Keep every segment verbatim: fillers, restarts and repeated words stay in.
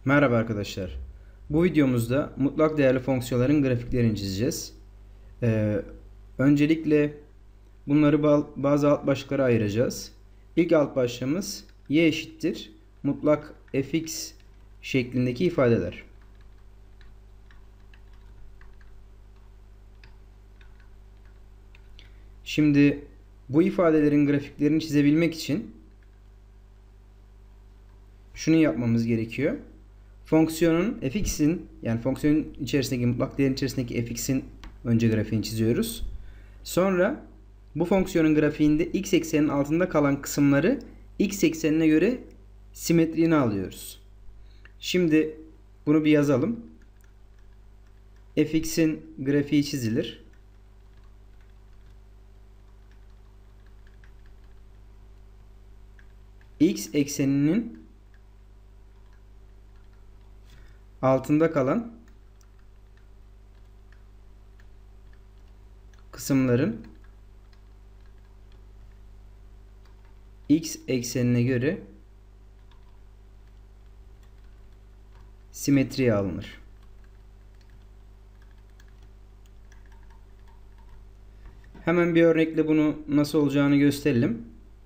Merhaba arkadaşlar. Bu videomuzda mutlak değerli fonksiyonların grafiklerini çizeceğiz. Ee, öncelikle bunları bazı alt başlıklara ayıracağız. İlk alt başlığımız y eşittir mutlak fx şeklindeki ifadeler. Şimdi bu ifadelerin grafiklerini çizebilmek için şunu yapmamız gerekiyor. Fonksiyonun fx'in yani fonksiyonun içerisindeki mutlak değerin içerisindeki fx'in önce grafiğini çiziyoruz. Sonra bu fonksiyonun grafiğinde x ekseninin altında kalan kısımları x eksenine göre simetriğini alıyoruz. Şimdi bunu bir yazalım. Fx'in grafiği çizilir. X ekseninin altında kalan kısımların x eksenine göre simetriye alınır. Hemen bir örnekle bunu nasıl olacağını gösterelim.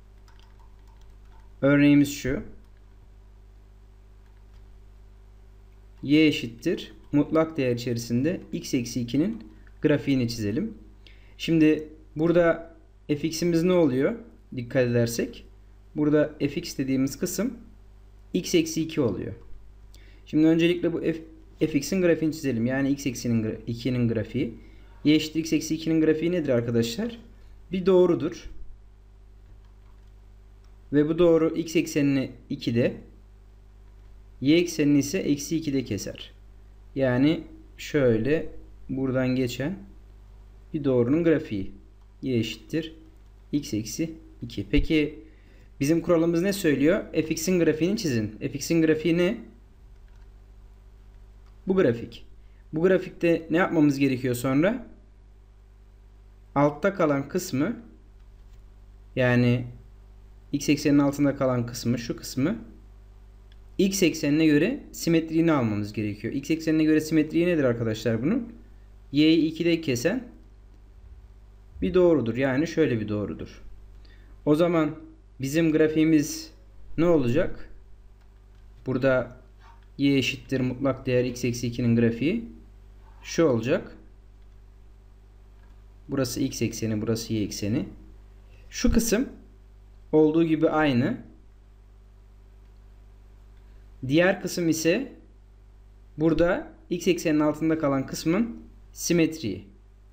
Örneğimiz şu. Y eşittir mutlak değer içerisinde x eksi iki'nin grafiğini çizelim. Şimdi burada fx'imiz ne oluyor? Dikkat edersek. Burada fx dediğimiz kısım x eksi iki oluyor. Şimdi öncelikle bu fx'in grafiğini çizelim. Yani x eksi iki'nin grafiği. Y eşittir x eksi iki'nin grafiği nedir arkadaşlar? Bir doğrudur. Ve bu doğru x eksenini iki'de, y eksenini ise eksi iki'de keser. Yani şöyle buradan geçen bir doğrunun grafiği. Y eşittir x eksi iki. Peki bizim kuralımız ne söylüyor? Fx'in grafiğini çizin. Fx'in grafiği ne? Bu grafik. Bu grafikte ne yapmamız gerekiyor sonra? Altta kalan kısmı, yani x ekseninin altında kalan kısmı, şu kısmı x eksenine göre simetriğini almamız gerekiyor. X eksenine göre simetriği nedir arkadaşlar bunun? Y'yi iki'de kesen bir doğrudur. Yani şöyle bir doğrudur. O zaman bizim grafiğimiz ne olacak? Burada y eşittir mutlak değer x eksi iki'nin grafiği şu olacak. Burası x ekseni, burası y ekseni. Şu kısım olduğu gibi aynı. Diğer kısım ise burada x ekseninin altında kalan kısmın simetriği.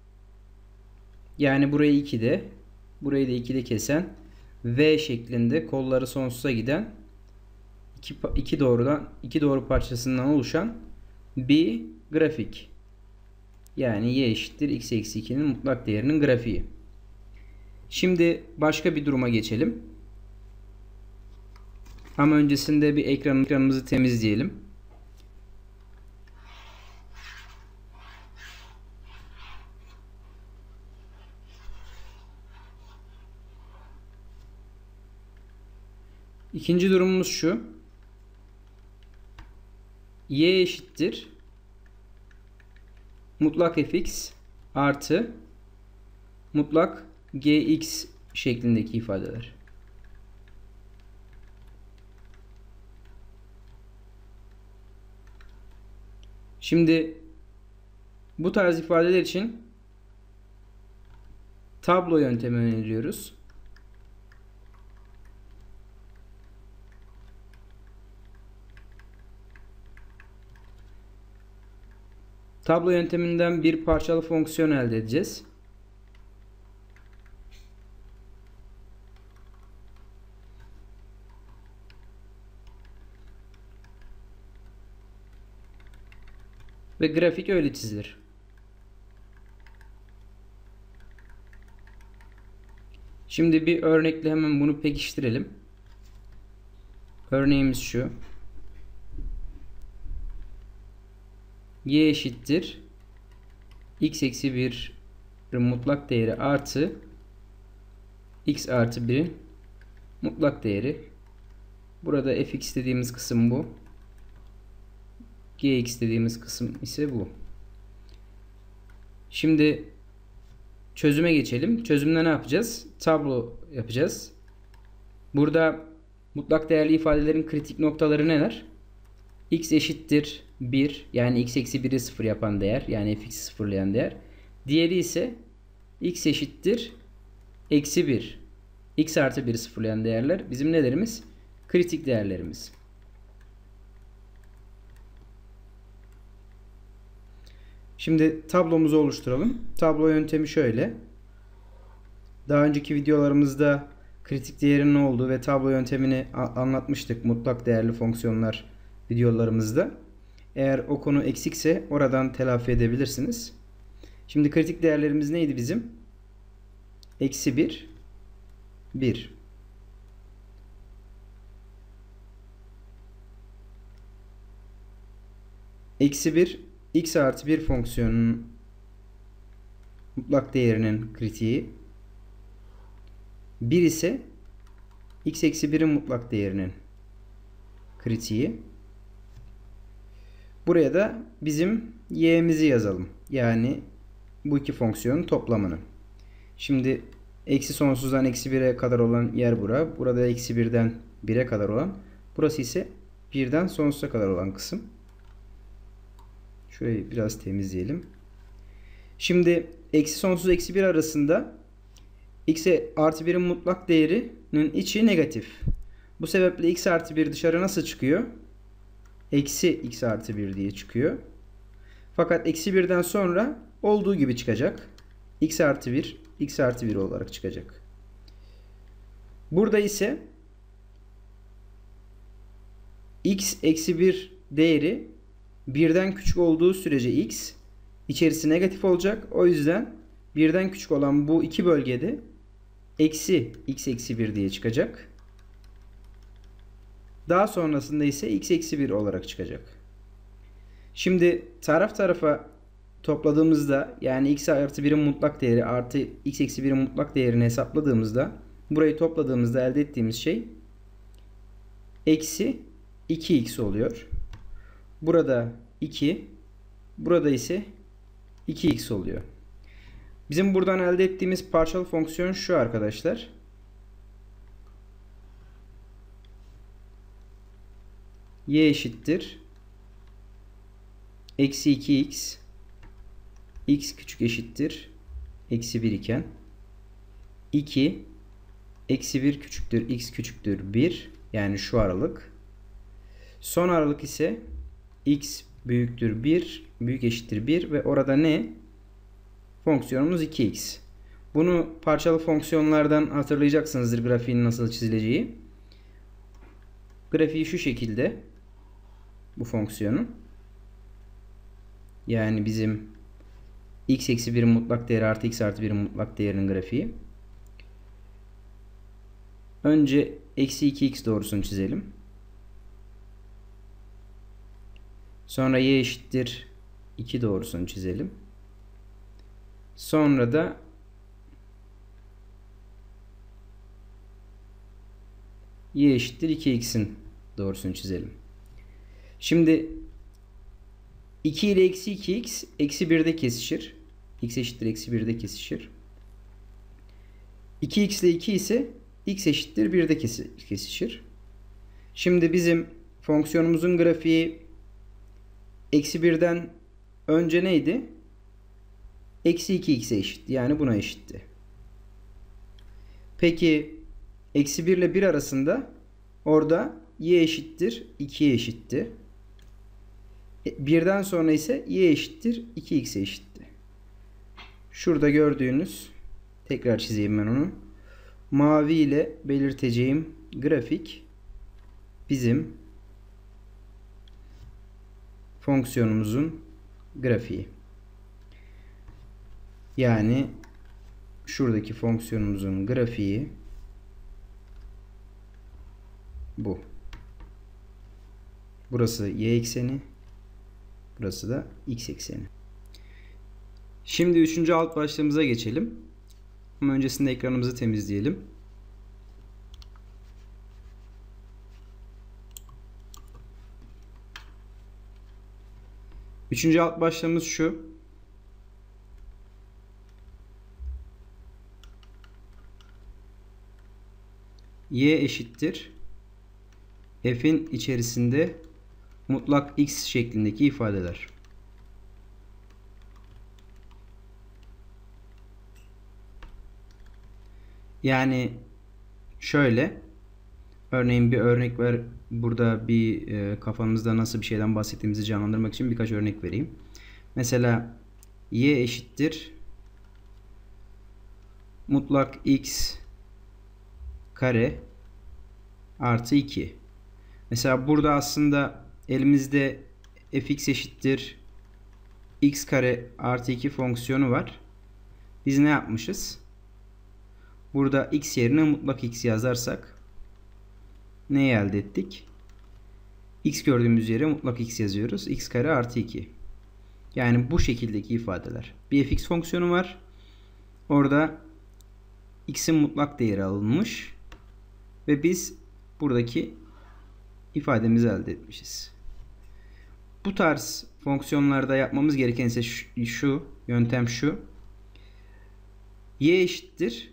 Yani burayı iki'de, burayı da iki'de kesen V şeklinde kolları sonsuza giden iki, iki doğrudan iki doğru parçasından oluşan bir grafik. Yani y eşittir x eksi iki'nin mutlak değerinin grafiği. Şimdi başka bir duruma geçelim. Ama öncesinde bir ekran, ekranımızı temizleyelim. İkinci durumumuz şu. Y eşittir mutlak fx artı mutlak gx şeklindeki ifadeler. Şimdi bu tarz ifadeler için tablo yöntemi öneriyoruz. Tablo yönteminden bir parçalı fonksiyon elde edeceğiz. Ve grafik öyle çizilir. Şimdi bir örnekle hemen bunu pekiştirelim. Örneğimiz şu. Y eşittir x eksi bir mutlak değeri artı x artı bir'in mutlak değeri. Burada fx dediğimiz kısım bu. Gx dediğimiz kısım ise bu. Şimdi çözüme geçelim. Çözümde ne yapacağız? Tablo yapacağız. Burada mutlak değerli ifadelerin kritik noktaları neler? X eşittir bir, yani x eksi bir'i sıfır yapan değer, yani fx'i sıfırlayan değer. Diğeri ise x eşittir eksi bir, x artı bir'i sıfırlayan değerler. Bizim nelerimiz? Kritik değerlerimiz. Şimdi tablomuzu oluşturalım. Tablo yöntemi şöyle. Daha önceki videolarımızda kritik değerin ne olduğu ve tablo yöntemini anlatmıştık mutlak değerli fonksiyonlar videolarımızda. Eğer o konu eksikse oradan telafi edebilirsiniz. Şimdi kritik değerlerimiz neydi bizim? Eksi bir, bir. Eksi bir, x artı bir fonksiyonunun mutlak değerinin kritiği. bir ise x eksi bir'in mutlak değerinin kritiği. Buraya da bizim y'mizi yazalım. Yani bu iki fonksiyonun toplamını. Şimdi eksi sonsuzdan eksi bir'e kadar olan yer bura. Burada eksi bir'den bir'e kadar olan. Burası ise bir'den sonsuza kadar olan kısım. Şurayı biraz temizleyelim. Şimdi eksi sonsuz eksi bir arasında x artı bir'in mutlak değerinin içi negatif. Bu sebeple x artı bir dışarı nasıl çıkıyor? Eksi x artı bir diye çıkıyor. Fakat eksi bir'den sonra olduğu gibi çıkacak. X artı bir, x artı bir olarak çıkacak. Burada ise x eksi bir değeri bir'den küçük olduğu sürece x içerisi negatif olacak. O yüzden bir'den küçük olan bu iki bölgede eksi x eksi bir diye çıkacak. Daha sonrasında ise x eksi bir olarak çıkacak. Şimdi taraf tarafa topladığımızda, yani x artı bir'in mutlak değeri artı x eksi bir'in mutlak değerini hesapladığımızda, burayı topladığımızda elde ettiğimiz şey eksi iki x oluyor. Burada iki, burada ise iki x oluyor. Bizim buradan elde ettiğimiz parçalı fonksiyon şu arkadaşlar. Y eşittir eksi iki x, x küçük eşittir eksi bir iken iki eksi bir küçüktür x küçüktür bir, yani şu aralık. Son aralık ise x büyüktür bir, büyük eşittir bir ve orada ne? Fonksiyonumuz iki x. Bunu parçalı fonksiyonlardan hatırlayacaksınızdır, grafiğin nasıl çizileceği. Grafiği şu şekilde, bu fonksiyonun. Yani bizim x eksi bir'in mutlak değeri artı x artı bir'in mutlak değerinin grafiği. Önce eksi iki x doğrusunu çizelim. Sonra y eşittir iki doğrusunu çizelim. Sonra da y eşittir iki x'in doğrusunu çizelim. Şimdi iki ile eksi iki x eksi bir'de kesişir. X eşittir eksi bir'de kesişir. iki x ile iki ise x eşittir bir'de kesişir. Şimdi bizim fonksiyonumuzun grafiği eksi bir'den önce neydi? Eksi iki x'e eşitti. Yani buna eşitti. Peki eksi bir ile bir arasında orada y eşittir iki'ye eşitti. bir'den sonra ise y eşittir iki x'e eşitti. Şurada gördüğünüz, tekrar çizeyim ben onu. Mavi ile belirteceğim grafik bizim fonksiyonumuzun grafiği. Yani şuradaki fonksiyonumuzun grafiği bu. Burası y ekseni, burası da x ekseni. Şimdi üçüncü alt başlığımıza geçelim. Ama öncesinde ekranımızı temizleyelim. Üçüncü alt başlığımız şu. Y eşittir f'in içerisinde mutlak x şeklindeki ifadeler. Yani şöyle, örneğin bir örnek ver. Burada bir e, kafamızda nasıl bir şeyden bahsettiğimizi canlandırmak için birkaç örnek vereyim. Mesela y eşittir mutlak x kare artı iki. Mesela burada aslında elimizde fx eşittir x kare artı iki fonksiyonu var. Biz ne yapmışız? Burada x yerine mutlak x yazarsak neyi elde ettik? X gördüğümüz yere mutlak x yazıyoruz. X kare artı iki. Yani bu şekildeki ifadeler. Bir fx fonksiyonu var. Orada x'in mutlak değeri alınmış. Ve biz buradaki ifademizi elde etmişiz. Bu tarz fonksiyonlarda yapmamız gereken ise şu, şu yöntem şu. Y eşittir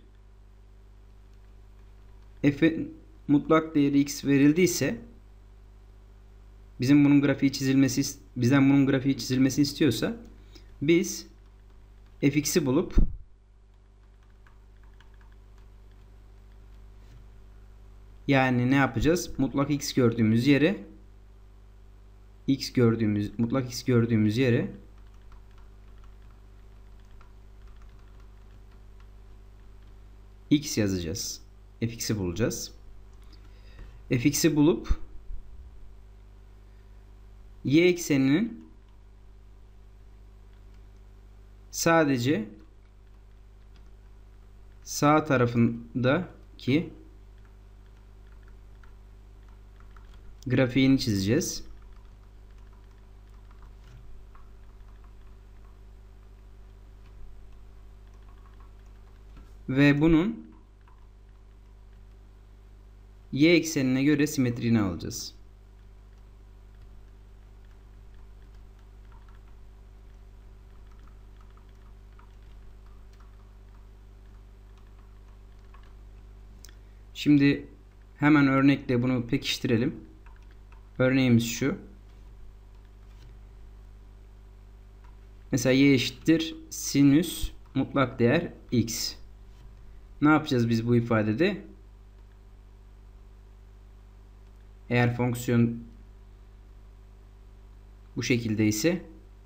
f'in mutlak değeri x verildiyse, bizim bunun grafiği çizilmesi bizden bunun grafiği çizilmesi istiyorsa biz fx'i bulup yani ne yapacağız? Mutlak x gördüğümüz yere x gördüğümüz mutlak x gördüğümüz yere x yazacağız. Fx'i bulacağız. Fx'i bulup y ekseninin sadece sağ tarafındaki grafiğini çizeceğiz. Ve bunun y eksenine göre simetriğini alacağız. Şimdi hemen örnekle bunu pekiştirelim. Örneğimiz şu. Mesela y eşittir sinüs mutlak değer x. Ne yapacağız biz bu ifadede? Eğer fonksiyon bu şekilde ise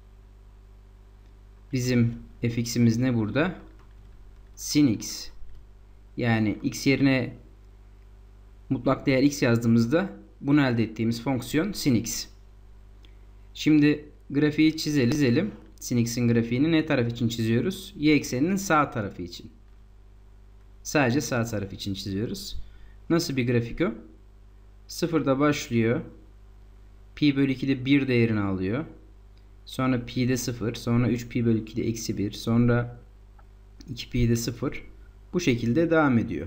bizim fx'imiz ne burada? Sin x. Yani x yerine mutlak değer x yazdığımızda bunu elde ettiğimiz fonksiyon sin x. Şimdi grafiği çizelim. çizelim. Sin x'in grafiğini ne taraf için çiziyoruz? Y ekseninin sağ tarafı için. Sadece sağ taraf için çiziyoruz. Nasıl bir grafik o? Sıfırda başlıyor. Pi bölü iki'de bir değerini alıyor. Sonra pi'de sıfır. Sonra üç pi bölü iki'de eksi bir. Sonra iki pi'de sıfır. Bu şekilde devam ediyor.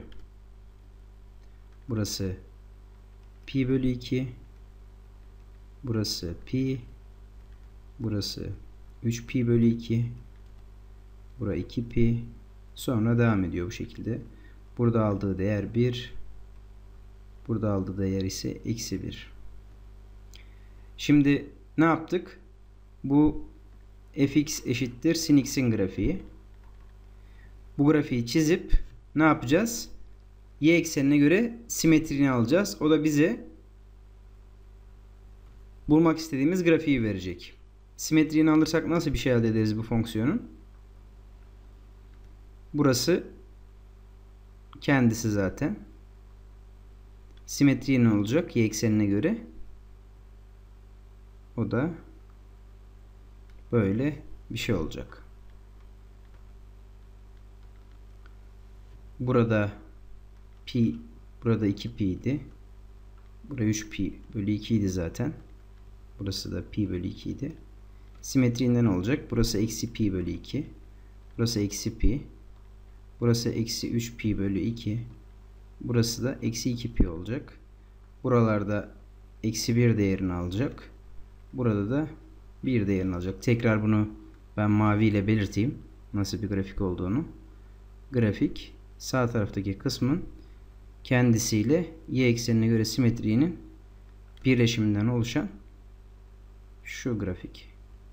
Burası pi bölü iki. Burası pi. Burası üç pi bölü iki. Burası iki pi. Sonra devam ediyor bu şekilde. Burada aldığı değer bir. Burada aldığı değer ise eksi bir. Şimdi ne yaptık? Bu fx eşittir sin x'in grafiği. Bu grafiği çizip ne yapacağız? Y eksenine göre simetriğini alacağız. O da bize bulmak istediğimiz grafiği verecek. Simetriğini alırsak nasıl bir şey elde ederiz bu fonksiyonun? Burası kendisi zaten. Simetriği ne olacak? Y eksenine göre. O da böyle bir şey olacak. Burada pi, burada iki pi idi. Burada üç pi bölü iki idi zaten. Burası da pi bölü iki idi. Simetriğinden olacak. Burası eksi pi bölü iki. Burası eksi pi. Burası eksi üç pi bölü iki. Burası da eksi iki pi olacak. Buralarda eksi bir değerini alacak. Burada da bir değerini alacak. Tekrar bunu ben mavi ile belirteyim. Nasıl bir grafik olduğunu. Grafik sağ taraftaki kısmın kendisiyle y eksenine göre simetriğinin birleşiminden oluşan şu grafik.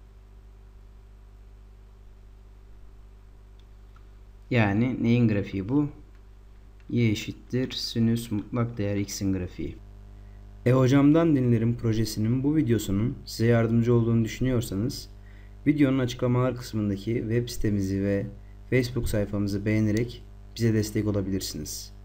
Yani neyin grafiği bu? Y eşittir sinüs mutlak değer x'in grafiği. E hocamdan dinlerim projesinin bu videosunun size yardımcı olduğunu düşünüyorsanız videonun açıklamalar kısmındaki web sitemizi ve Facebook sayfamızı beğenerek bize destek olabilirsiniz.